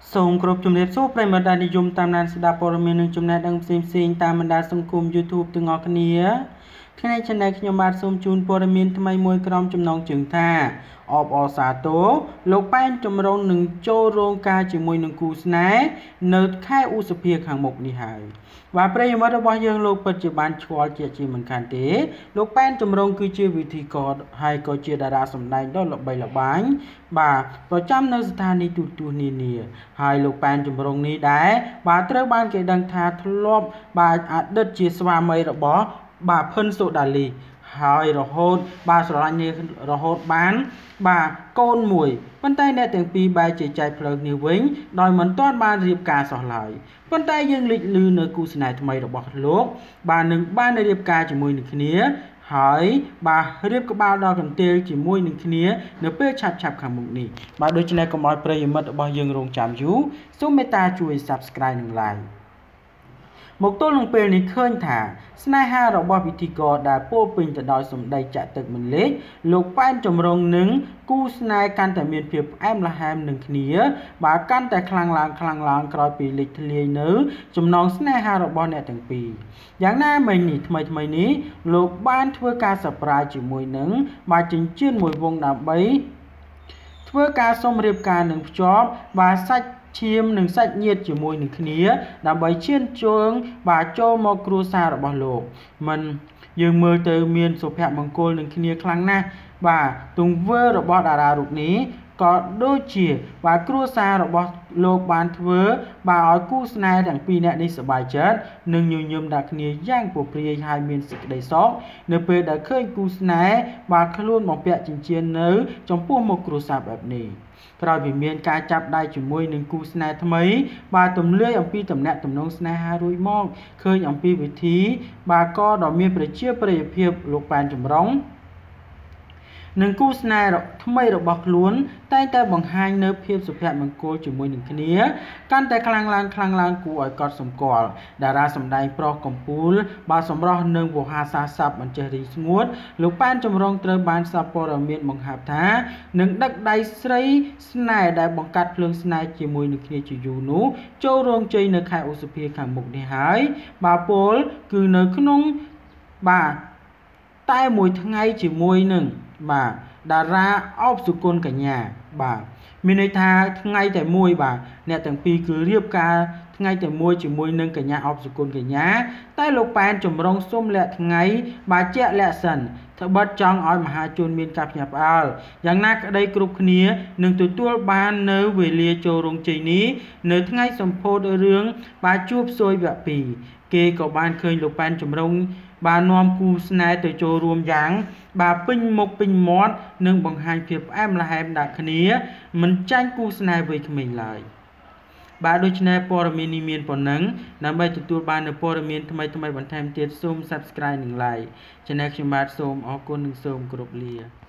សូមគោរពជំរាបសួរប្រិយមិត្តដែលនិយមតាមដានស្ដាប់ព័ត៌មាននិងចំណេះដឹងផ្សេងៗតាមបណ្ដាញសង្គម YouTube ទាំងអស់គ្នាថ្ងៃនេះ Channel ខ្ញុំបាទសូមជូនព័ត៌មានថ្មីមួយក្រុមចំណងជើងថាអបអរសាទរលោកប៉ែនចម្រុងនឹងចូលរោងការជាមួយនឹងគូស្នេហ៍នៅខែឧសភាខាងមុខនេះហើយបាទប្រិយមិត្តរបស់យើងលោកពិតជាបានឆ្លល់ជាមិនខានទេលោកប៉ែនចម្រុងគឺជាវិធីករហើយក៏ជាតារាសម្ដែងដ៏ល្បីល្បាញបាទប្រចាំនៅស្ថានីយទូរទស្សន៍នានាហើយលោកប៉ែនចម្រុងនេះដែរបាទត្រូវបានគេដឹងថាធ្លាប់បាទអតីតជាស្វាមីរបស់បាទផិនសូដាលីហើយរហូតបាទស្រឡាញ់នេះរហូតបានបាទកូនមួយប៉ុន្តែអ្នកទាំងពីរបែរជាចែកផ្លូវគ្នាវិញដោយមិនទាន់បានរៀបការសោះឡើយប៉ុន្តែយើងលេចឮនៅគូស្នេហ៍ថ្មីរបស់លោកបាទនឹងបានរៀបការជាមួយនឹងគ្នាហើយបាទរៀបក្បាលដល់កន្ទេលជាមួយនឹងគ្នានៅពេលឆាប់ខាងមុខនេះបាទដូច្នេះកុំឲ្យប្រិយមិត្តរបស់យើងរងចាំយូរសូមមេត្តាជួយ Subscribe និង Likeមកទល់នឹងពេលនេះឃើញថាស្នេហារបស់ពិធីករដែលពោពេញទៅដោយសម្ដីចាក់ទឹកមិនលេចលោកប៉ែនចម្រុងនឹងគូស្នេហ៍កាន់តែមានភាពផ្អែមល្ហែមនឹងគ្នាបាទកាន់តែខ្លាំងឡើងក្រោយពីលេចធ្លាយនៅចំណងស្នេហារបស់អ្នកទាំងពីរយ៉ាងណាមិញនេះថ្មីនេះលោកបានធ្វើការ surprise ជាមួយនឹងបាទចិញ្ចៀនមួយវងដើម្បីធ្វើការសុំរៀបការនឹងភ្ជាប់បាទសាច់ឈាមនិងសាច់ញាតិជាមួយនឹងគ្នាដើម្បីឈានជើងបាទចូលមកគ្រួសាររបស់លោកមិនយើងមើលទៅមានសុភមង្គលនឹងគ្នាខ្លាំងណាស់បាទទង្វើរបស់តារារូបនេះក៏ដូចជាបាទគ្រួសាររបស់លោកបានធ្វើបាទឲ្យគូស្នេហ៍ទាំងពីរនាក់នេះសប្បាយចិត្តនិងញញឹមដាក់គ្នាយ៉ាងពព្រាយហើយមានសេចក្តីសុខនៅពេលដែលឃើញគូស្នេហ៍បាទខ្លួនបំពាក់ចិញ្ចៀននៅចំពោះមុខគ្រួសារបែបនេះក្រោយពីមានការចាប់ដៃជាមួយនឹងគូស្នេហ៍ថ្មីបាទទម្លាយអំពីតំណែងតំណងស្នេហារួចមកឃើញអំពីវិធីបាទក៏ដ៏មានប្រជាប្រិយភាពលោកប៉ែនចម្រុងនឹងគូស្នេហ៍ថ្មីរបស់ខ្លួនតែងតែបង្ហាញនៅភាពសុភមង្គលជាមួយនឹងគ្នាកាន់តែខ្លាំងឡើងគួរឲ្យកត់សម្គាល់តារាសម្ដែងប្រុសកំពូលបាទសម្រស់នឹងវោហារសាស័ព្ទមិនចេះរីស្ងួតលោកប៉ែនចម្រុងត្រូវបានសារព័ត៌មានបង្ហើបថានឹងដឹកដៃស្រីស្នេហ៍ដែលបង្កាត់ភ្លើងស្នេហ៍ជាមួយនឹងគ្នាជាយូរនោះចូលរោងជ័យនៅខែឧសភាខាងមុខនេះហើយបាទពលគឺនៅក្នុងបាទតែមួយថ្ងៃជាមួយនឹងបាទតារាអបសុគន្ធកញ្ញាបាទមានន័យថាថ្ងៃតែមួយបាទអ្នកទាំងពីរគឺរៀបការថ្ងៃតែមួយជាមួយនឹងកញ្ញាអបសុគន្ធកញ្ញាតែលោកប៉ែនចម្រុងសុំលាក់ថ្ងៃបាទជាក់លាក់សិនត្បិតចង់ឲ្យមហាជនមានការភ្ញាក់ផ្អើលយ៉ាងណាក្តីគ្រប់គ្នានឹងទទួលបាននៅវេលាចូលរោងជ័យនេះនៅថ្ងៃសម្ពោធរឿងបាទជួបសូយវគ្គ2គេក៏បានឃើញលោកប៉ែនចម្រុងបាននាំគូស្នេហ៍ទៅចូលរួមយ៉ាងបាទពេញមុខពេញមាត់និងបង្ហាញភាពផ្អែមល្ហែមដាក់គ្នាមិនចាញ់គូស្នេហ៍វ័យក្មេងឡើយបាទដូច្នេះព័ត៌មាននេះមានប៉ុណ្ណឹងដើម្បីទទួលបាននូវព័ត៌មានថ្មីបន្ថែមទៀតសូម Subscribe និង Like Channel ខ្ញុំបាទសូមអរគុណនិងសូមគោរពលា